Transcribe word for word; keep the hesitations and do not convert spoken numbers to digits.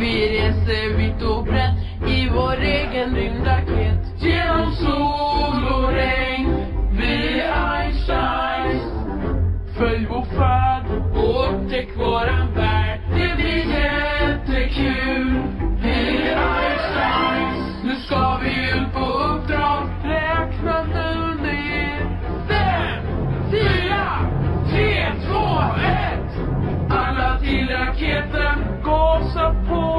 Vi reser vitt och brett i vår egen rymdraket. Genom sol och regn, vi är Einsteins. Följ vår färd och upptäck våran värld. Det blir jättekul, vi är Einsteins. Nu ska vi ut på uppdrag, räkna nu ner. Fem, fyra, tre, två, ett. Alla till raketen, gasa på.